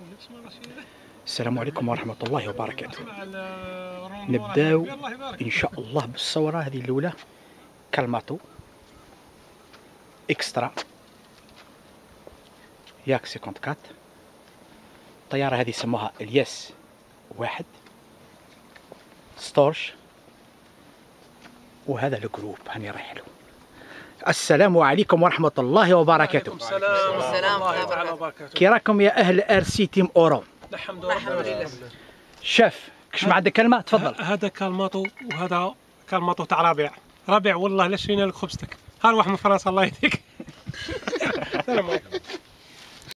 السلام عليكم ورحمة الله وبركاته. نبداو إن شاء الله بالصورة هذه الأولى، كالماتو إكسترا ياك 54. الطيارة هذه سموها الياس 1 ستورش، وهذا الجروب هاني رايح له. السلام عليكم ورحمة الله وبركاته. السلام ورحمة الله وبركاته. كي راكم يا أهل RC تيم أورو؟ الحمد لله. شاف كش ما عندك كلمة تفضل. هذا كالماطو وهذا كالماطو تاع ربيع والله لا شرينا لك خبزتك. ها واحد من فرنسا الله يهديك. السلام عليكم.